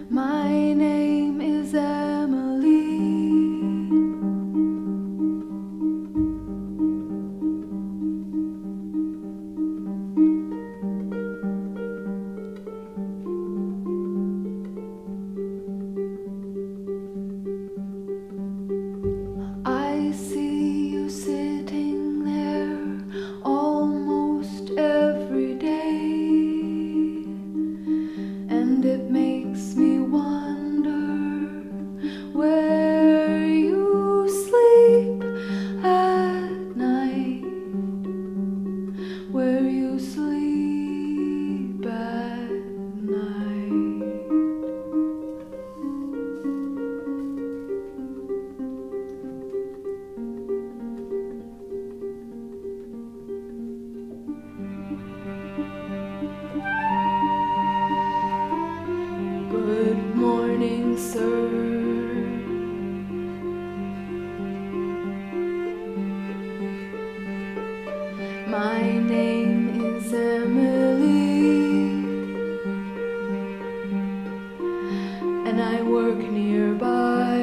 My name is Emily. I see you sitting there almost every day, and it makes me wonder where you sleep at night, where you sleep at night. Good morning, sir. My name is Emily, and I work nearby.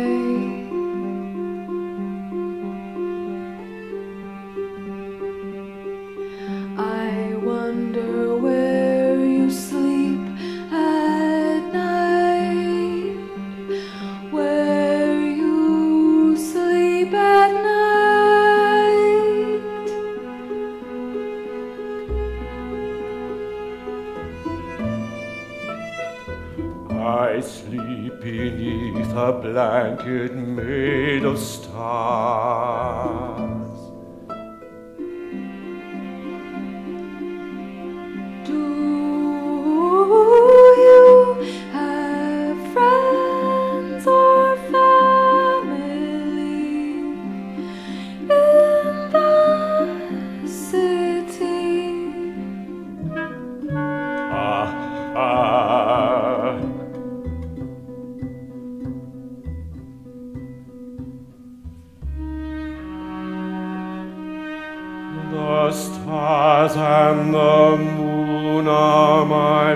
I wonder where you sleep at night, where you sleep at night. I sleep beneath a blanket made of stars. Do you have friends or family in the city? The stars and the moon are my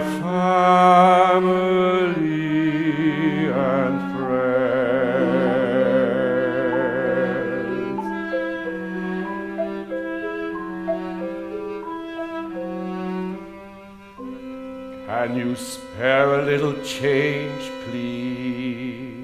family and friends. Can you spare a little change, please?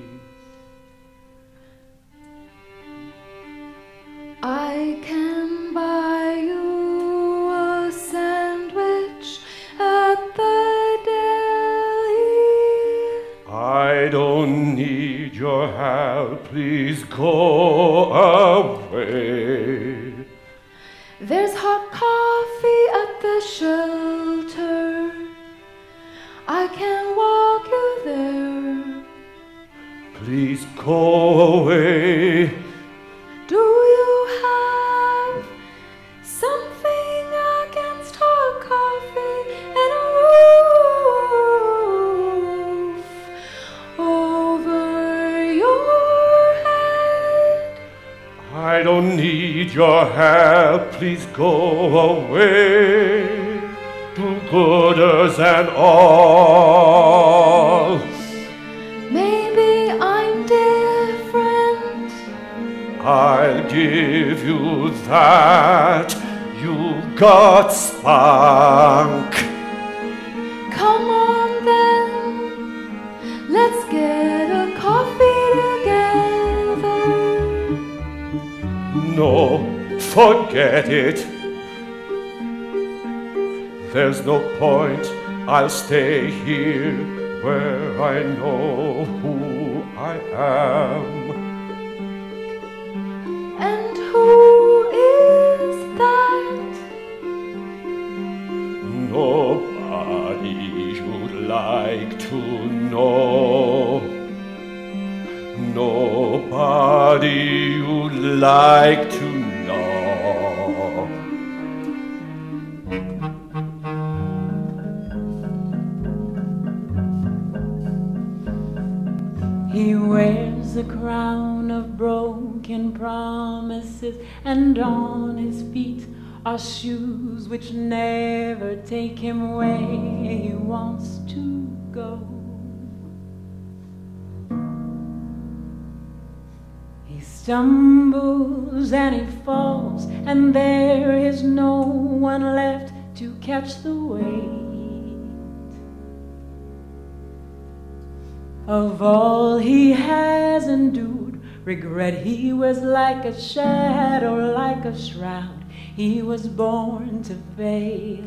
I can buy you a sandwich at the deli. I don't need your help, please go away. There's hot coffee at the shelter. I can walk you there. Please go away. Do you have something against hot coffee and a roof over your head? I don't need your help, please go away. Do-gooders and all. Maybe I'm different. I'll give you that. You got spunk. Come on then, let's get a coffee together. No, forget it. There's no point, I'll stay here where I know who I am. And who is that? Nobody you'd like to know. Nobody you'd like to know. He wears a crown of broken promises, and on his feet are shoes which never take him where he wants to go. stumbles and he falls, and there is no one left to catch the weight of all he has endured. Regret he was like a shadow, like a shroud. He was born to fail.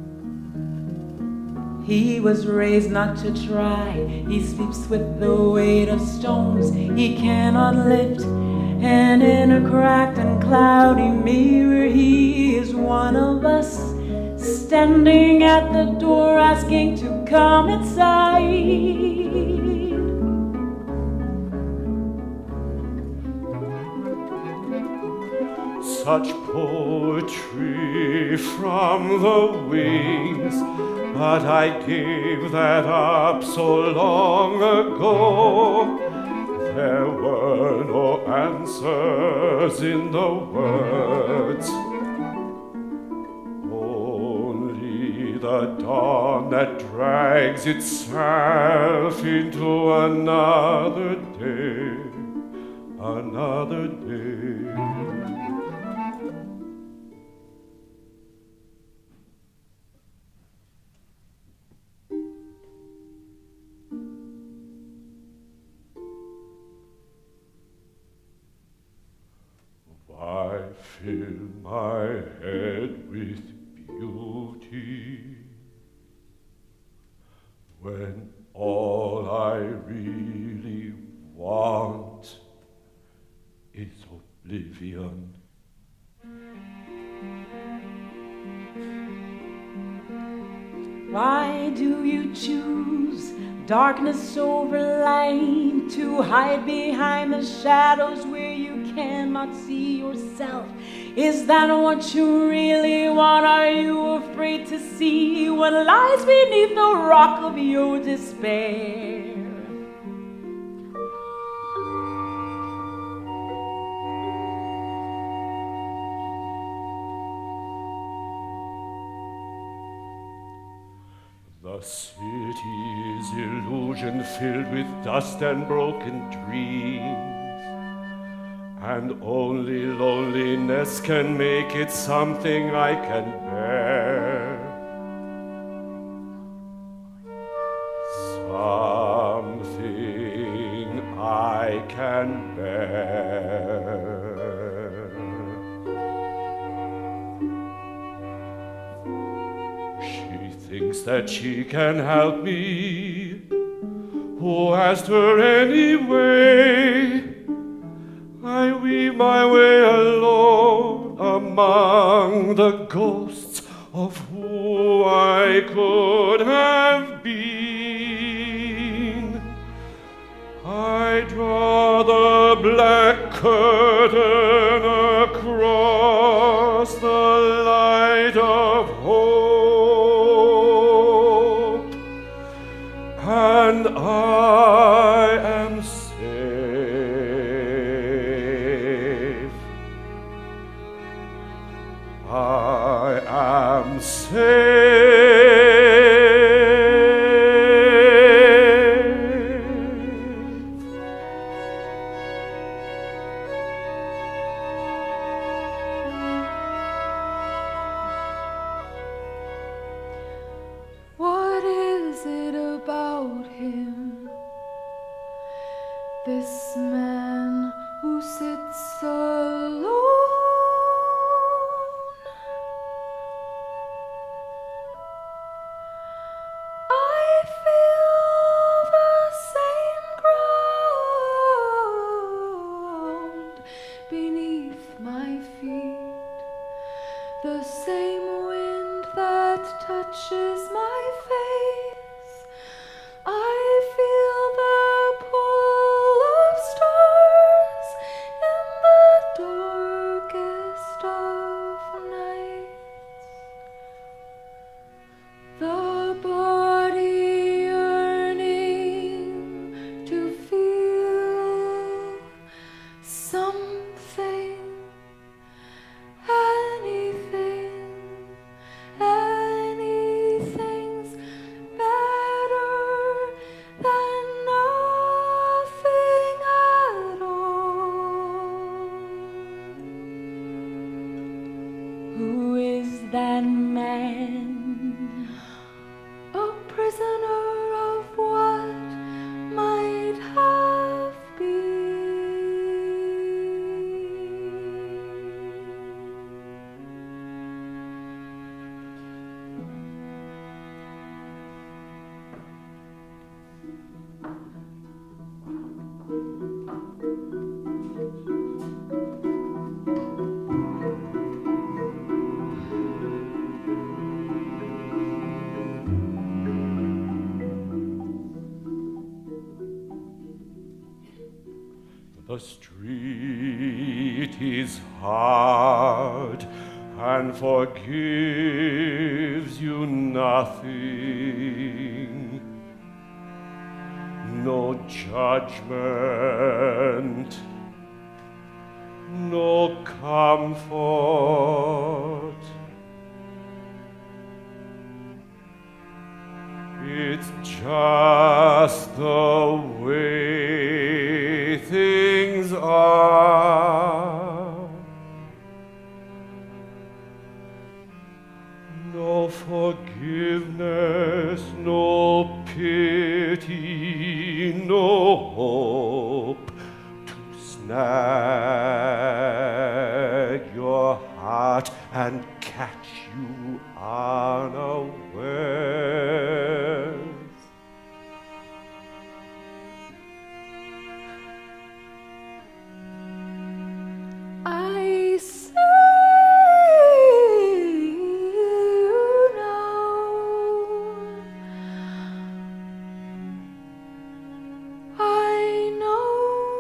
He was raised not to try. He sleeps with the weight of stones he cannot lift. And in a cracked and cloudy mirror, he is one of us, standing at the door asking to come inside. Such poetry from the wings, but I gave that up so long ago. There were no answers in the words, only the dawn that drags itself into another day, another day. I fill my head with beauty when all I really want is oblivion. Why do you choose darkness over light, to hide behind the shadows where you cannot see yourself? Is that what you really want? Are you afraid to see what lies beneath the rock of your despair? The city's illusion filled with dust and broken dreams, and only loneliness can make it something I can bear. Something I can bear. Thinks that she can help me. Who asked her anyway? I weave my way alone among the ghosts of who I could have been. I draw the black curtain across the light of hope, and I am safe. I am safe. What is it about him, this man who sits alone? I feel the same ground beneath my feet, the same wind that touches my face. I feel the pull of stars in the dark The street is hard and forgives you nothing. No judgment, no comfort. It's just the way things are. No forgiveness, no pity, no hope to snag your heart and catch you unawares. I say you know, I know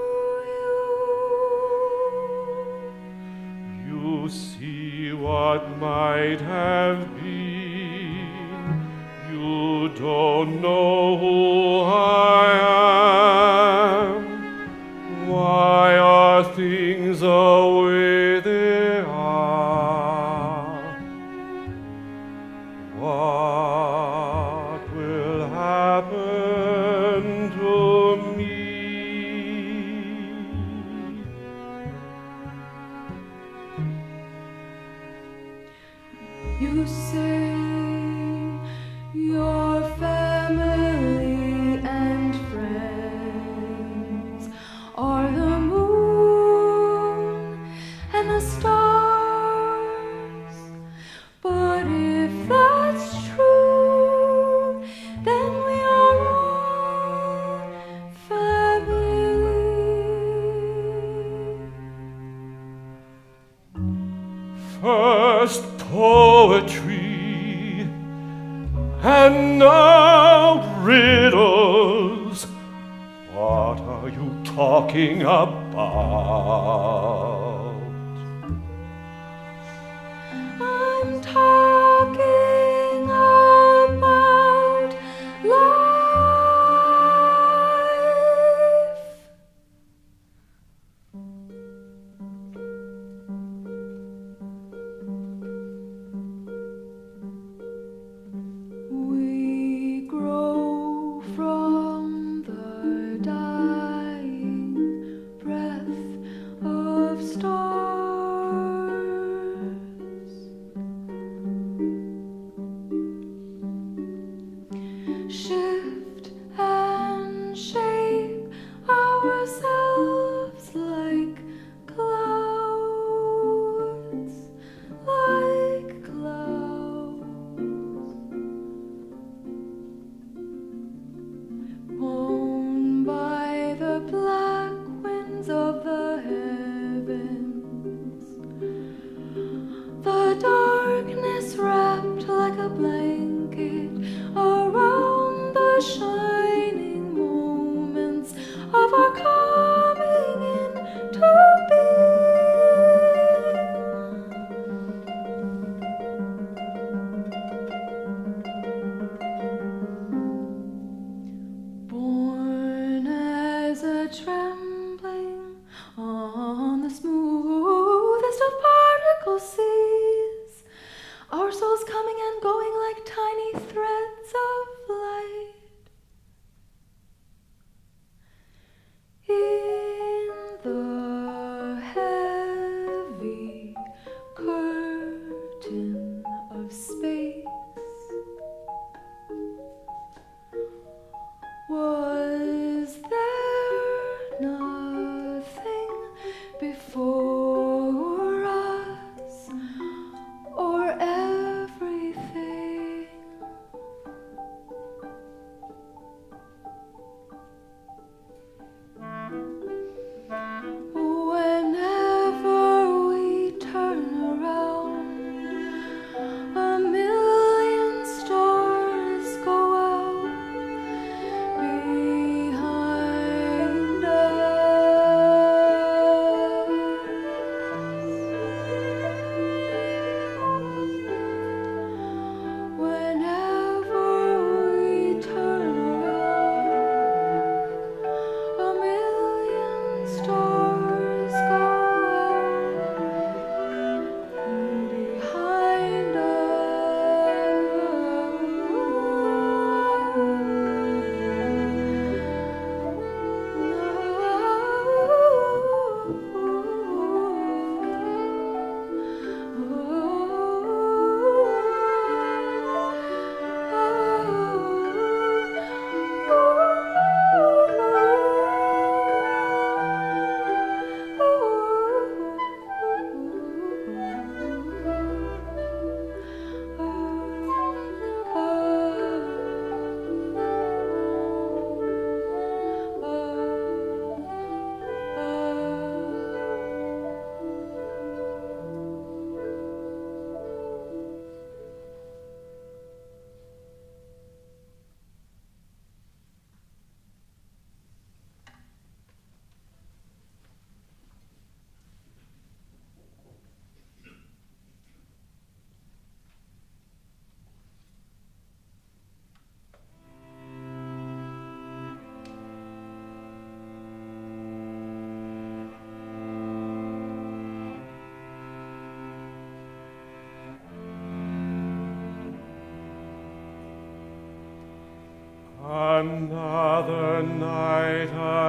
you. You see what might have been. You don't know who I am. Why are things the way they are? What will happen to me? You say your family and friends are the moon and the stars. But if that's true, then we are all family. First poetry, and now riddles. What are you talking about? I'm talking about life. We grow from the dying breath of stars. Shift and shape ourselves like clouds, like clouds. Blown by the black winds of the heavens, the darkness wrapped like a blanket around the shining moments of our coming into being. Born as a trembling on the smoothest of particle seas, our souls coming and going like tiny threads of light.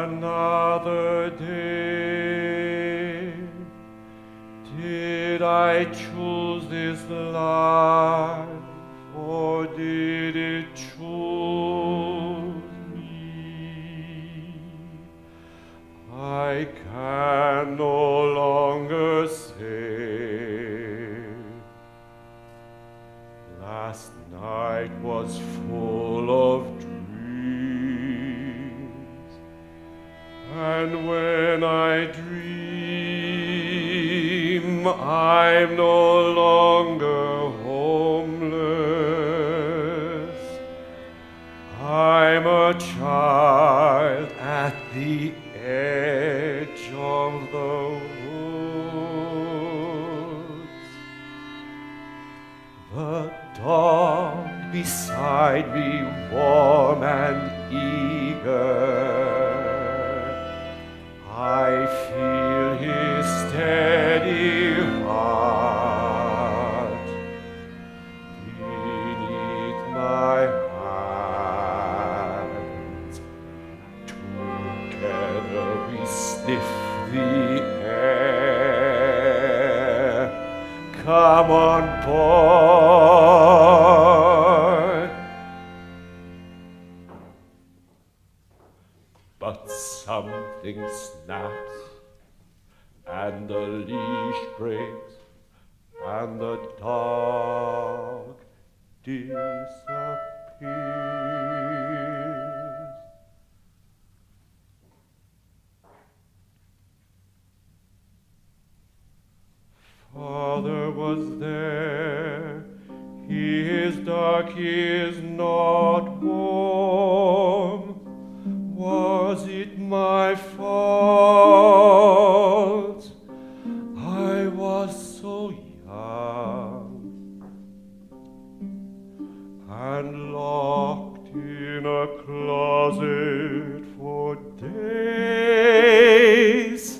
another day. Did I choose this life, or did it choose me? I can no longer say. Last night was full of dreams, and when I dream, I'm no longer homeless. I'm a child at the edge of the woods. The dog beside me, warm and eager, I feel his steady heart beneath my hands. Together we sniff the air. Come on board. But something snaps, and the leash breaks, and the dog disappears. Father was there, he is dark, he is not warm. Was it my fault? I was so young and locked in a closet for days.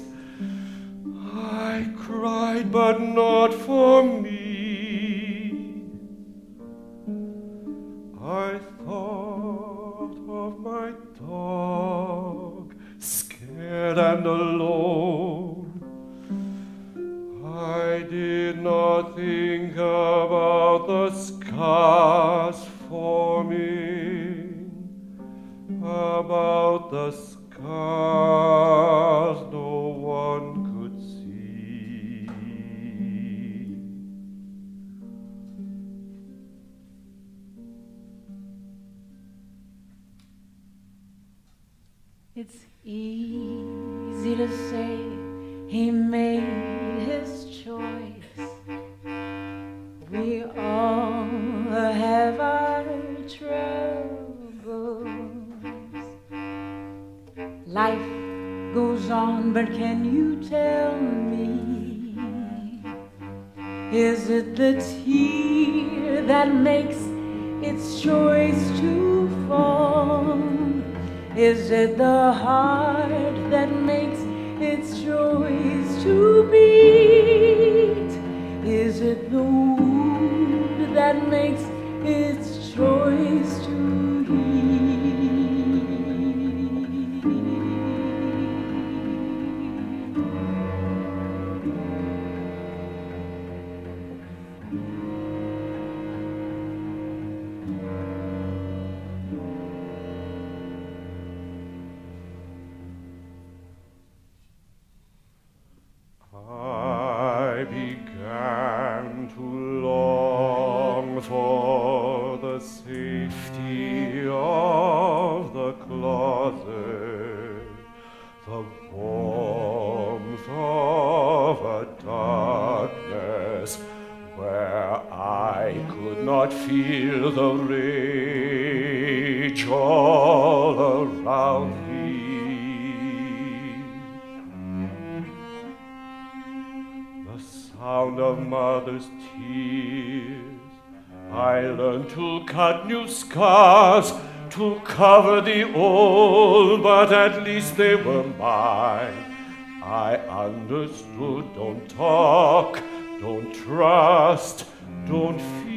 I cried, but not for me. I thought of my dog, scared and alone. I did not think about the scars forming, about the scars no one could see. It's easy to say he made his choice. We all have our troubles. Life goes on, but can you tell me, is it the tear that makes its choice to fall? Is it the heart that makes its choice to beat? Is it the wound that makes its choice to heal? I began to long for the safety of the closet, the warmth of a darkness where I could not feel the rage all around me. Sound of mother's tears, I learned to cut new scars, to cover the old, but at least they were mine. I understood, don't talk, don't trust, don't feel.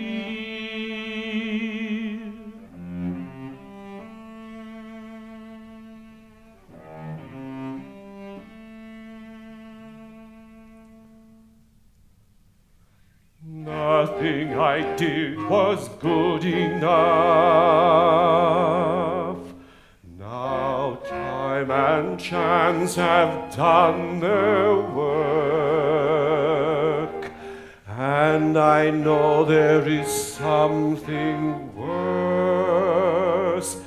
nothing I did was good enough. Now time and chance have done their work, and I know there is something worse,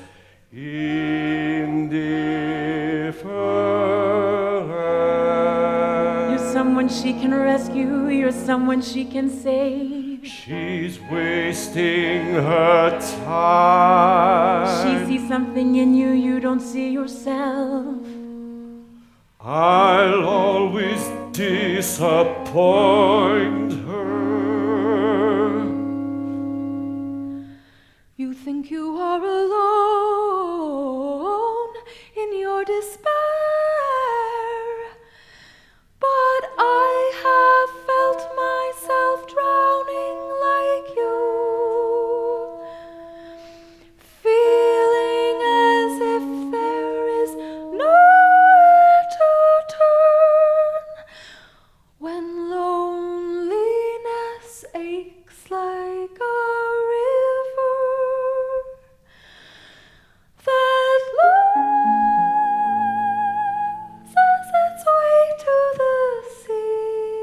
indifference. You're someone she can rescue, you're someone she can save. She's wasting her time. She sees something in you you don't see yourself. I'll always disappoint her. You think you are alone in your despair, but I have felt myself drowning like you, feeling as if there is nowhere to turn when loneliness aches like a river that loses its way to the sea.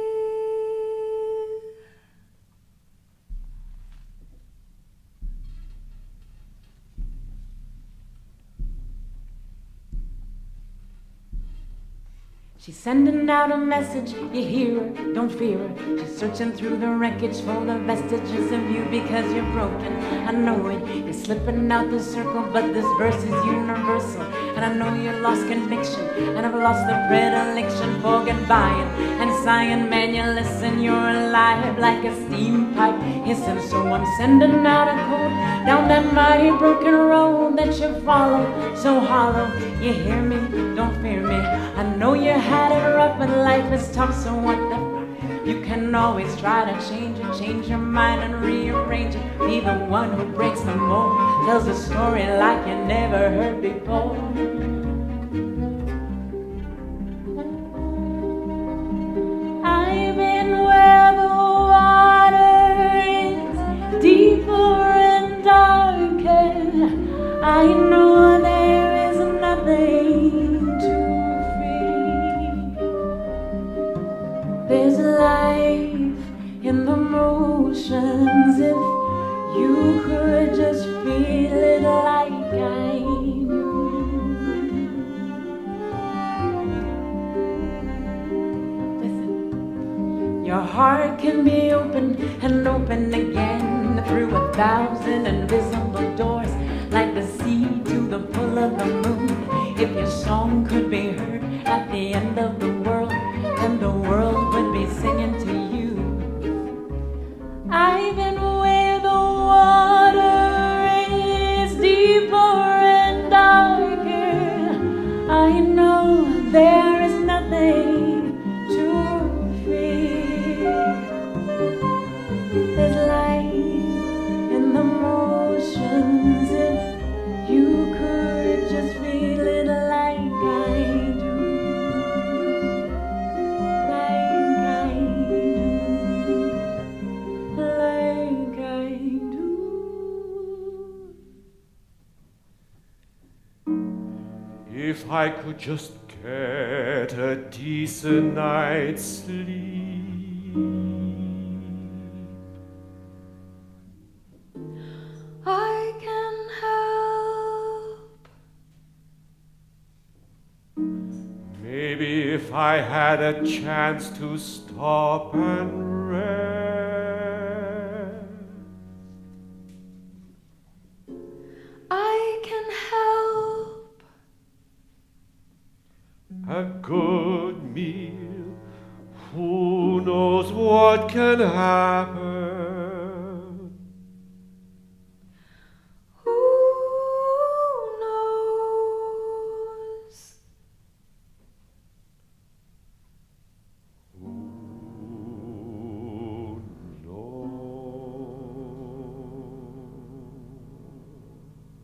She's sending out a message, you hear her, don't fear her. She's searching through the wreckage for the vestiges of you because you're broken. I know it, you're slipping out the circle, but this verse is universal. And I know you lost conviction, and I've lost the predilection for goodbye and sighing. Man, you listen, you're alive like a steam pipe hissing. So I'm sending out a code down that mighty broken road that you follow, so hollow. You hear me, don't fear me. I know you had it rough, but life is tough, so what the fuck? You can always try to change it, change your mind and rearrange it. Be the one who breaks the mold, tells a story like you never heard before. I've been where the water is deeper and darker. I know there is nothing to fear. There's life in the motions if you could just feel it like I do. Listen, your heart can be open and open again through 1,000 invisible doors, like the sea to the pull of the moon. If your song could be heard at the end of the world, then the world would be singing to you. I've been where the water is deeper and darker. I know there is nothing to fear. There's life in the motions if you could just feel it like I do. Like I do. Like I do. If I could just get a decent night's sleep, I can help. maybe if I had a chance to stop and rest, I can help. a good meal, who knows what can happen? Who knows? Who knows?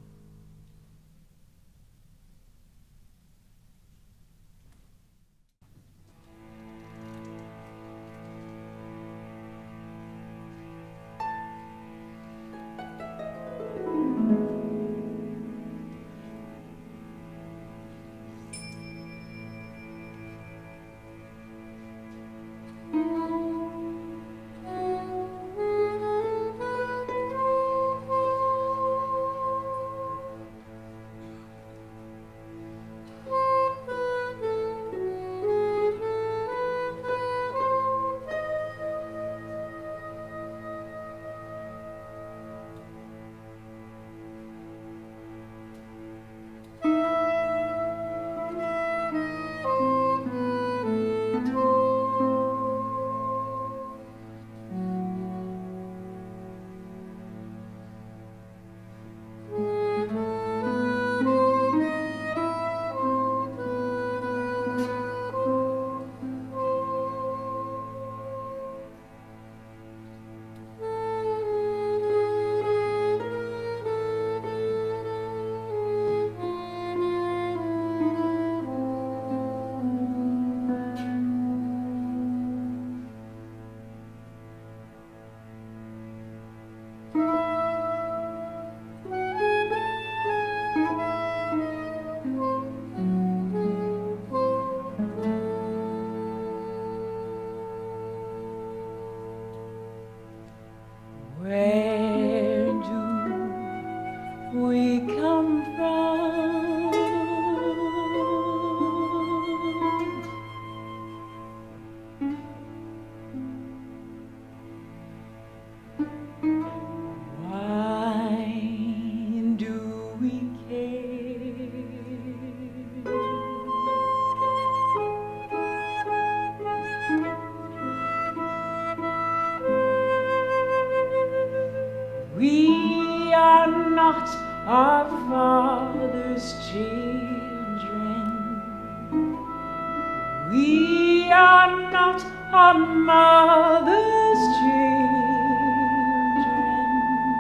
We are not our mother's children.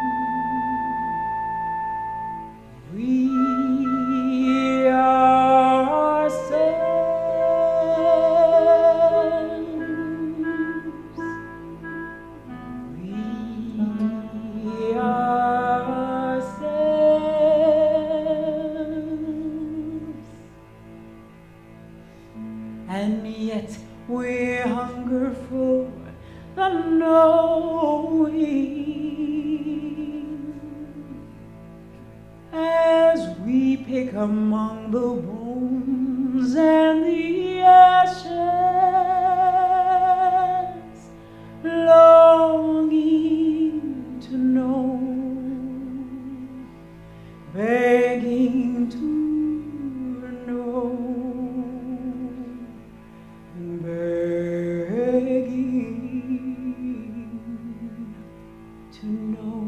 We are sons. We are sons. And yet we hunger for the knowing as we pick among the bones and the ashes, longing to know, begging to know, begging to know.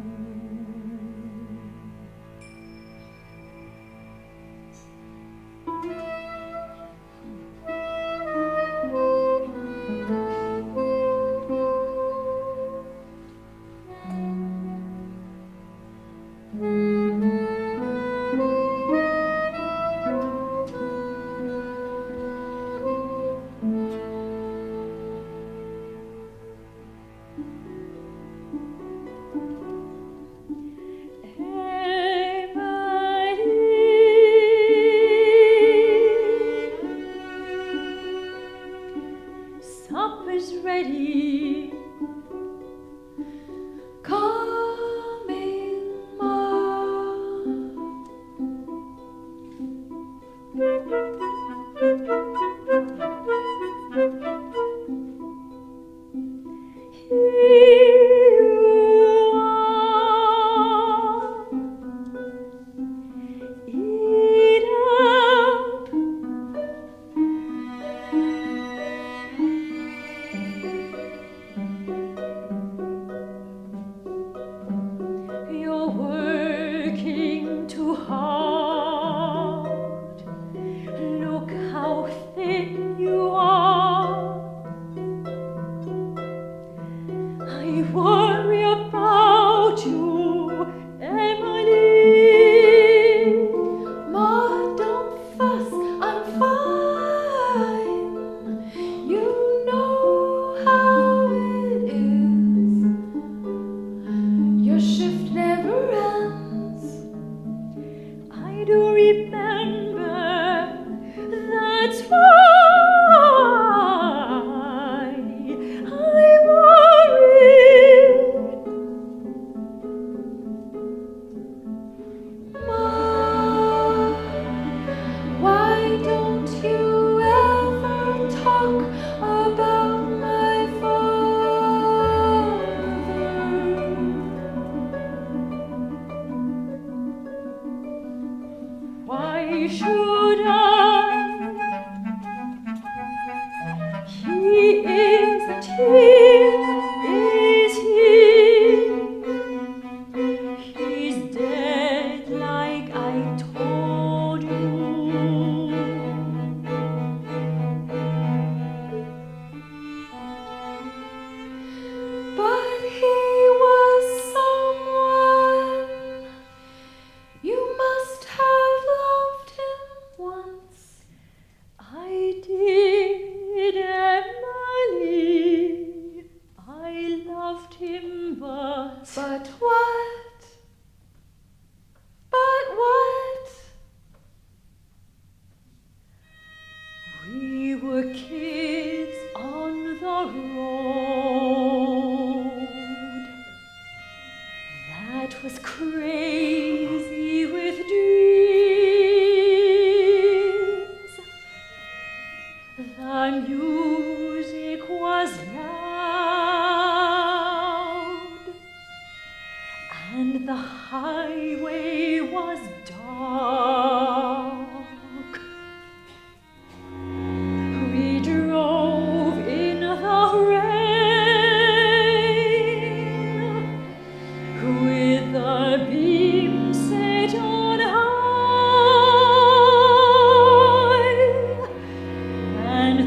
Supper's ready. Come in, Ma. Here you are. Eat up. You're working too hard. Look how thin you are. I worry about you, Emily. Ma, don't fuss, I'm fine. You know how it is. Your shift never ends. I do remember, that's why I worry. Ma, why don't you ever talk about my father? Why should I? He isn't here, is he? He's dead like I told you. But he was someone. You must have loved him once. I did, Emily. I loved him, but But what? But what? we were kids on the road. That was crazy with dreams. The music was loud, and the highway was dark. We drove in the rain, with the beam set on high, and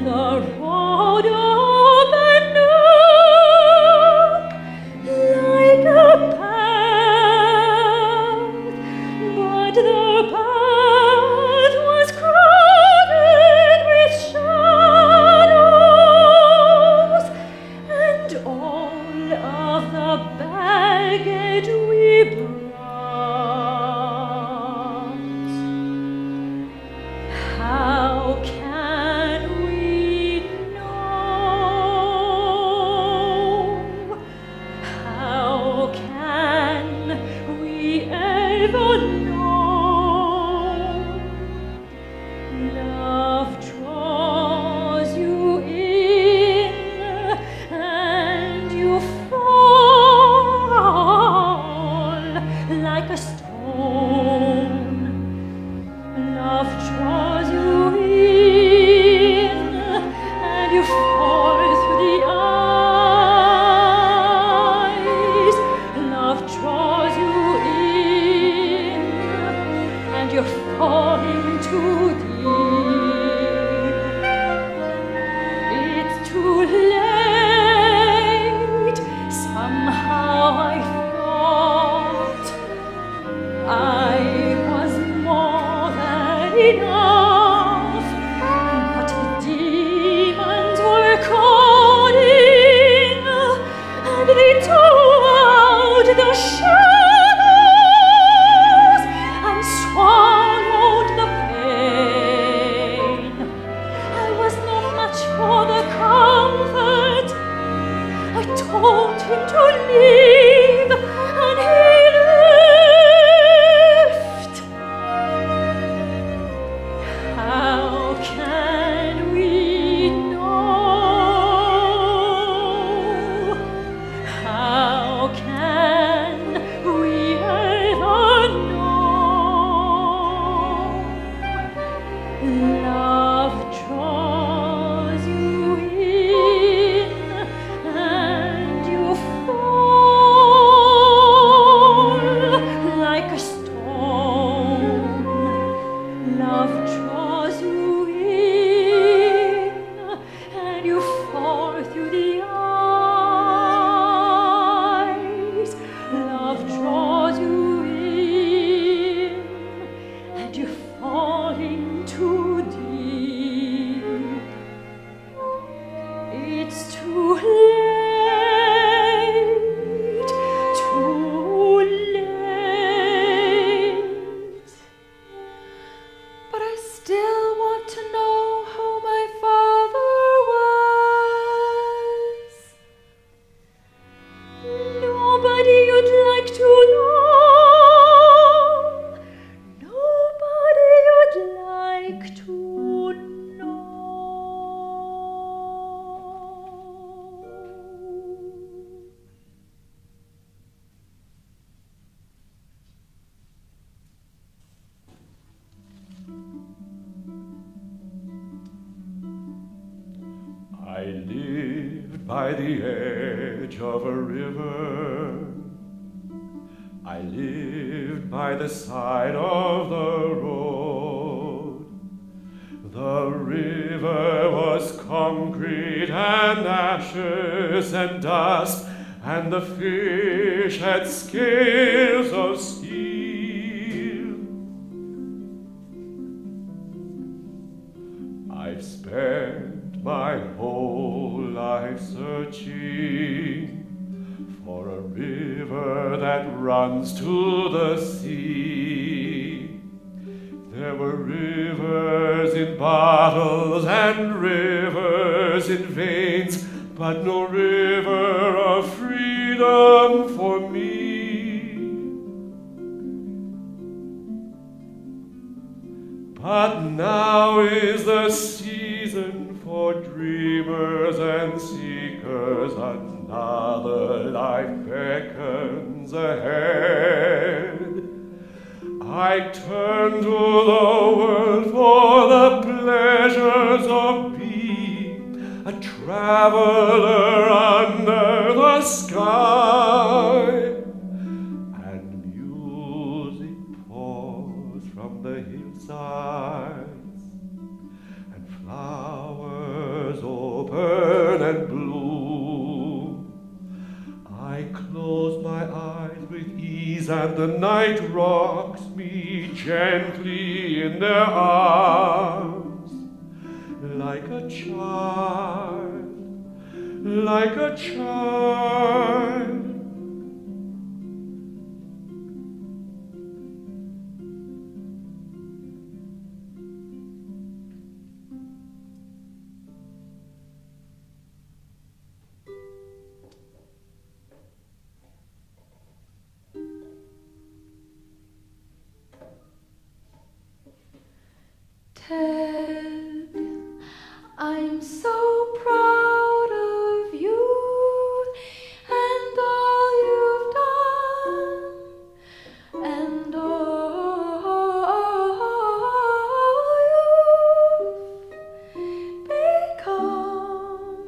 I lived by the edge of a river. I lived by the side of the road. The river was concrete and ashes and dust, and the fish had scales of steel. I've spent my whole life searching for a river that runs to the sea. There were rivers in bottles and rivers in veins, but no river of freedom for me. But now is the season for dreamers and seekers. Another life beckons ahead. I turn to the world for the pleasures of being a traveler under the sky. And music pours from the hillsides, and flowers open and bloom. I close my eyes with ease, and the night rocks me gently in their arms, like a child, like a child. Ted, I'm so proud of you and all you've done and all you've become.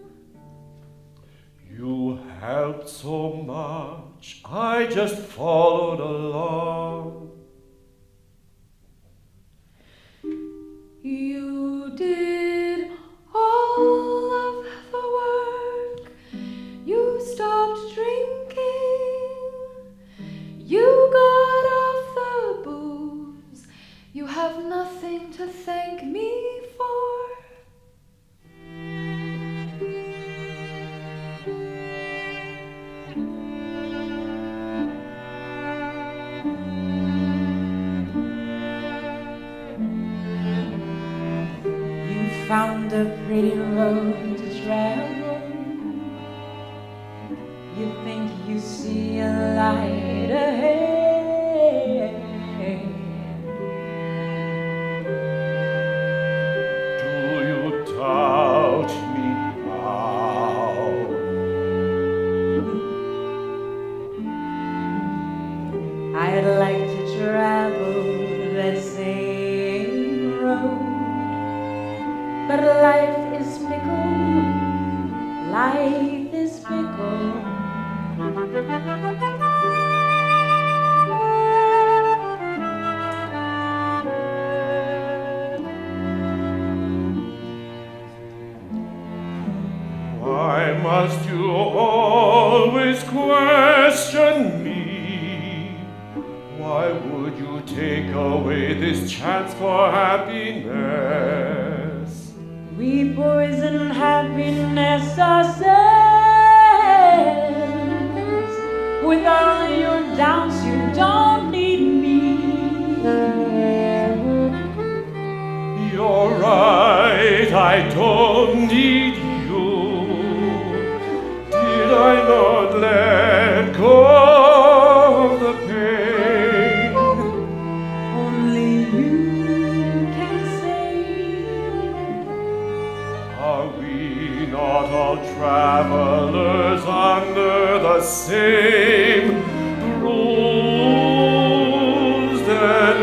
You helped so much, I just followed along. You did all of the work. You stopped drinking. You got off the booze. You have nothing to thank me for. Found a pretty road to travel. You think you see a light ahead. Do you doubt me now? I'd like to travel that same road, but life is fickle, life is fickle. Why must you always question me? Why would you take away this chance for happiness? We poison happiness ourselves. With all your doubts, you don't need me. You're right, I don't need you. Did I not let go of the pain? Only you can say. Are we not all travelers under the same bruised and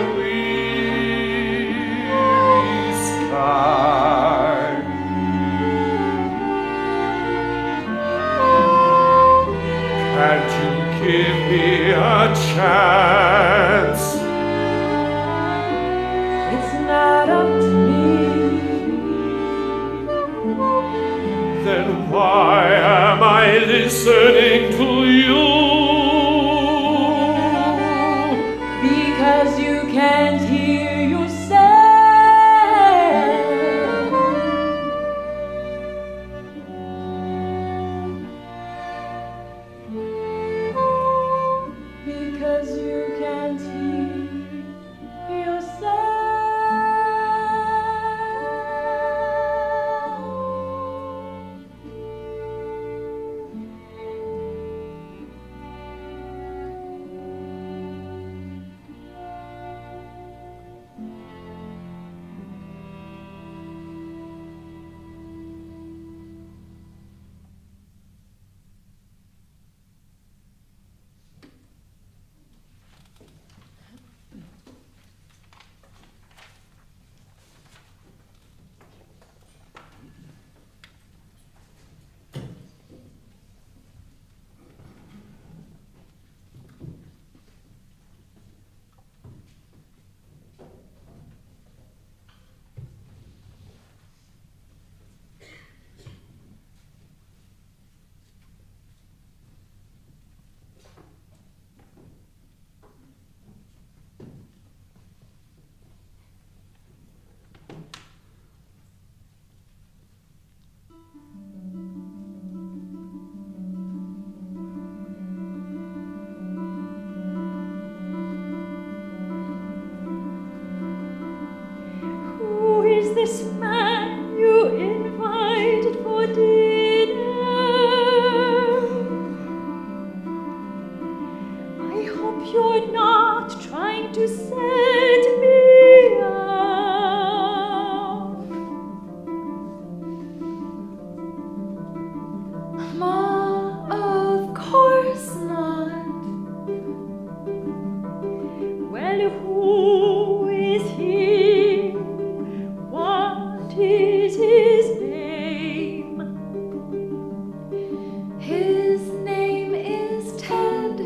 weary sky? chance. It's not up to me. Then why am I listening to you? Because you can't hear yourself. Because you can't hear yourself. Who is this man you invited for dinner? I hope you're not trying to set me up. Ma, of course not. Well, who is he? What is his name? His name is Ted.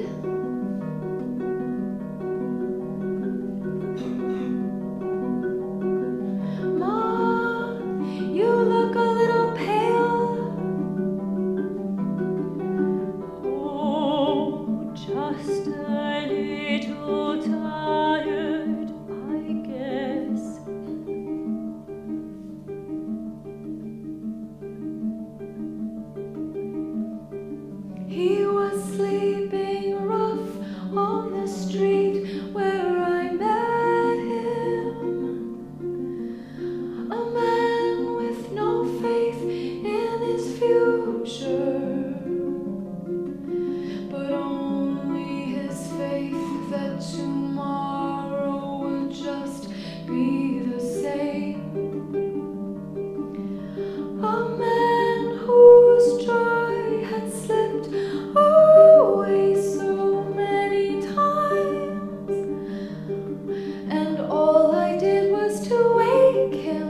Ma, you look a little pale. Oh, just a little tired, I guess. He was sleeping rough on the street where I met him. A man with no faith in his future, but only his faith that tomorrow will just be the same. A man whose joy had slipped away so many times, and all I did was to wake him.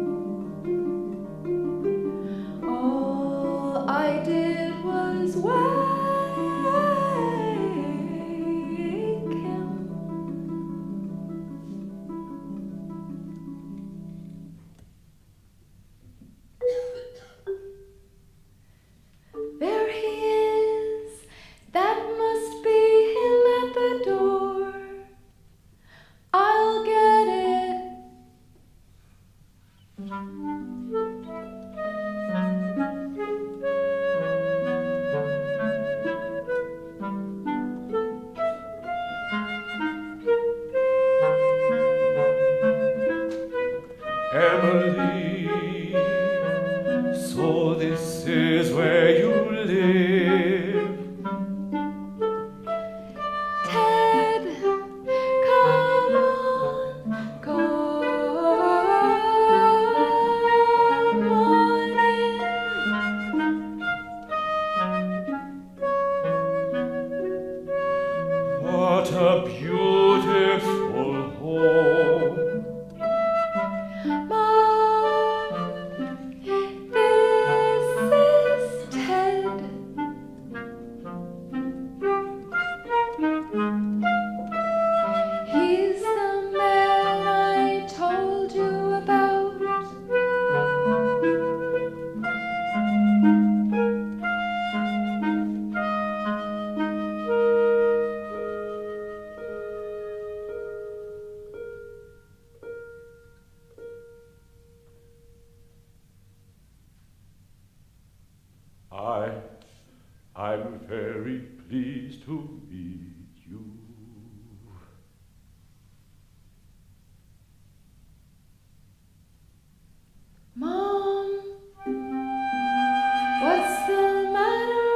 All I did was wake him. There he is. That must be him at the door. I'll get it. Emily, so this is where you live. Ted, come on, come on in. What a beautiful home. Mom, this is Ted. pleased to meet you. Mom, what's the matter?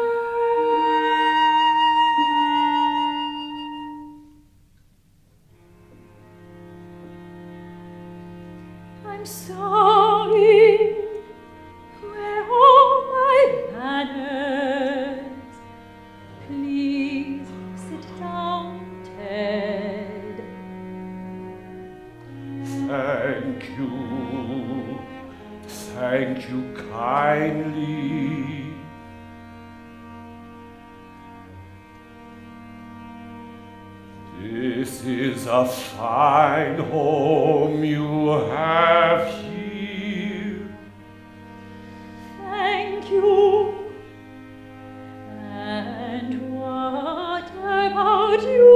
I'm sorry. Where are my manners? Please sit down, Ted. Thank you kindly. This is a fine home you have here. Thank you. And what about you?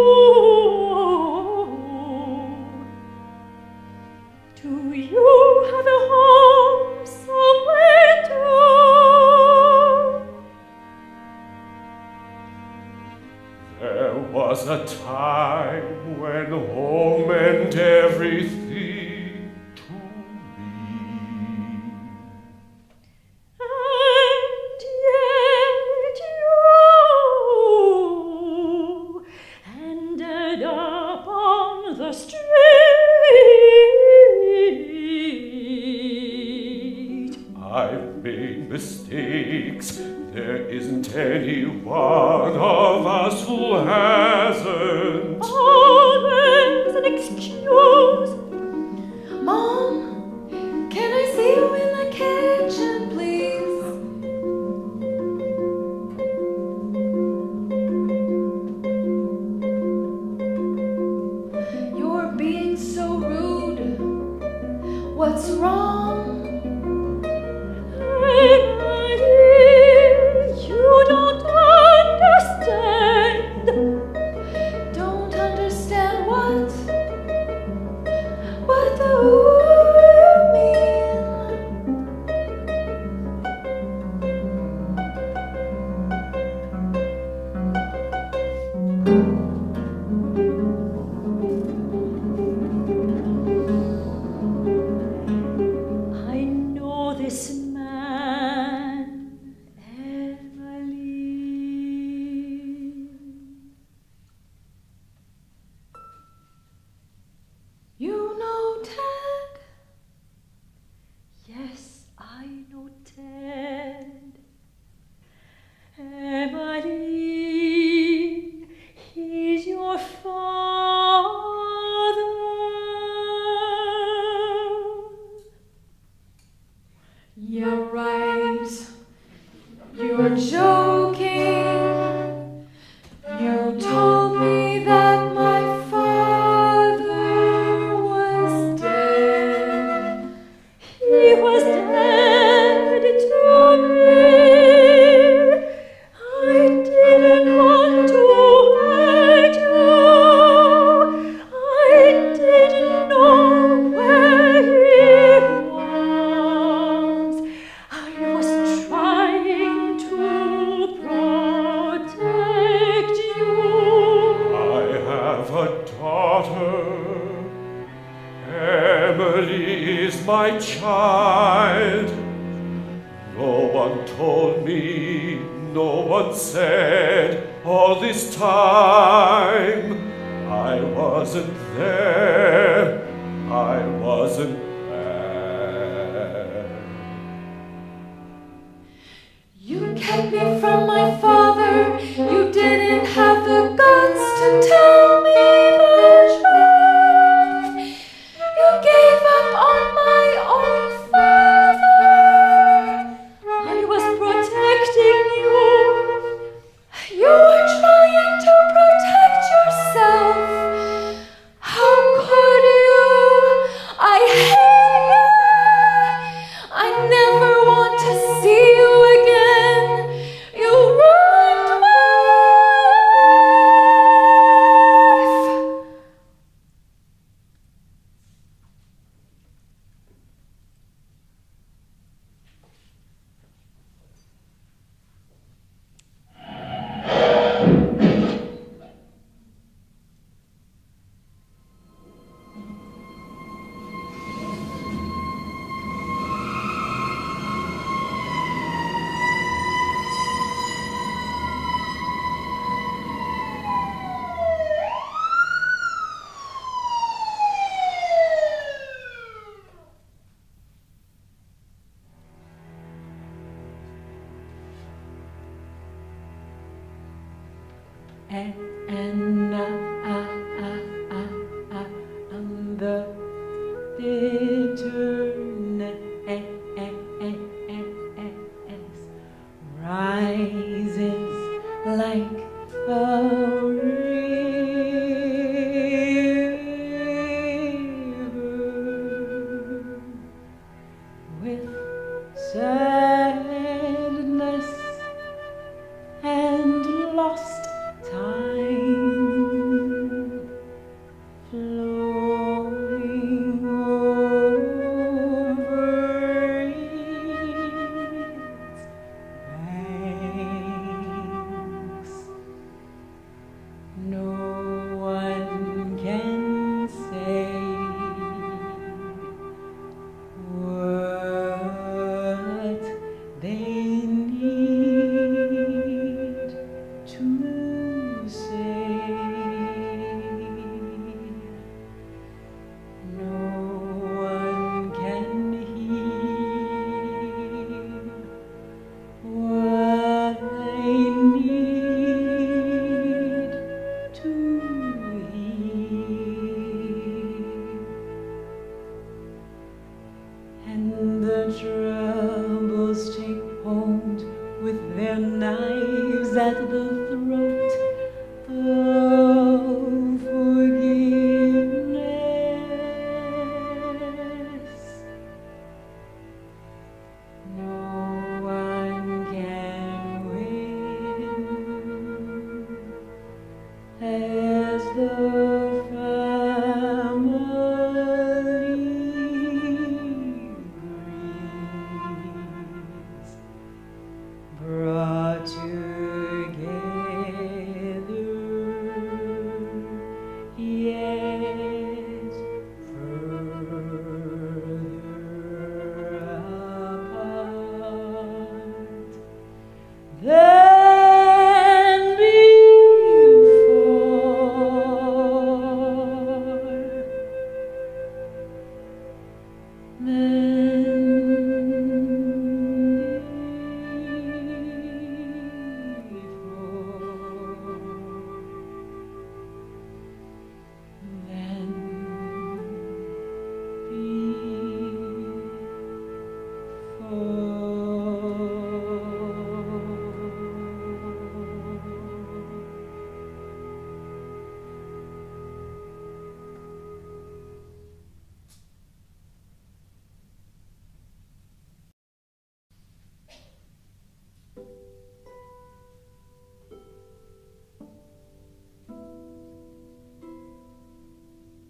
Do you have a home somewhere too? There was a time when home meant everything to me. And yet you ended up on the street. I've made mistakes. There isn't any one of us who hasn't. Always an excuse. Mom, can I see you in the kitchen, please? You're being so rude. What's wrong? You don't understand. Don't understand what? What do you mean? I know this man, Emily. You know Ted? Yes, I know Ted. Emily, he's your father. You're right. You're joking. You told me that my father was dead. He was dead to me. I didn't want to hurt you. I didn't know where he was. I was trying to protect you. I have a daughter. Emily is my child. No one told me, no one said all this time. I wasn't there. I wasn't there. You kept me from my father. You didn't have the guts to tell me the truth. You gave up on my own father. I was protecting you. You were trying to protect yourself. How could you? I hate the bitterness rises like a river with sadness and lost time flowing over its banks. No one can say what they need to say. No one can hear what they need to hear. And the troubles take hold with their knives at the throat of forgiveness. No one can win as the family grieves, brought together yet further apart than before.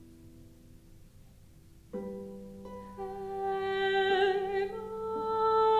I'm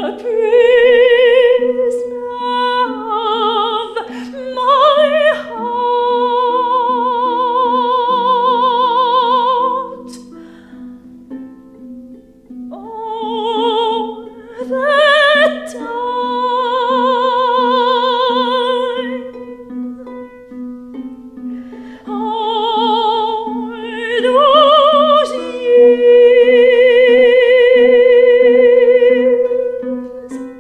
Those years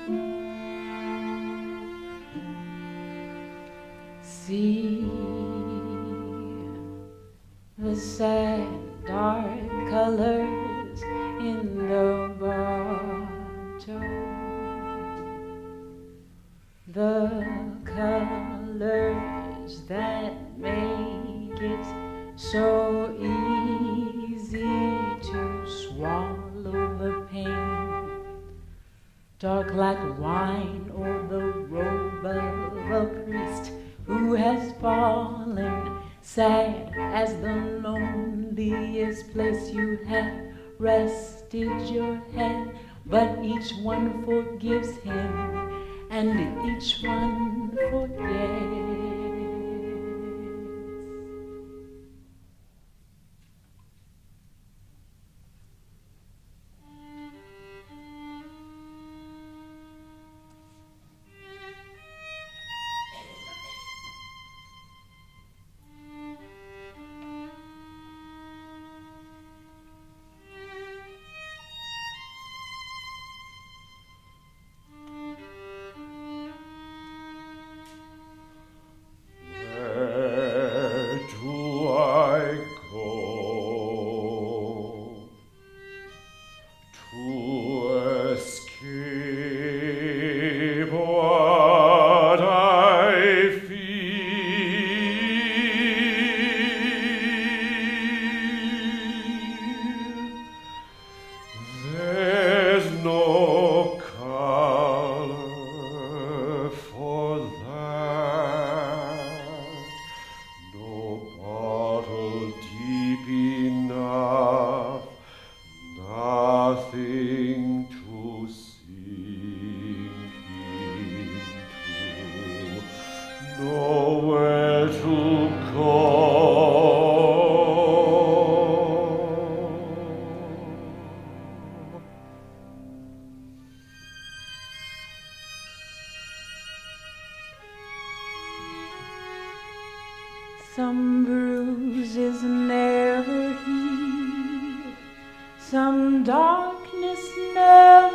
See the sad dark colors in the bottle, the colors that make it so easy to swallow the pain, dark like wine or the robe of a priest who has fallen, sad as the loneliest place you have rested your head. But each one forgives him, and each one forgets. Some bruises never heal, some darkness never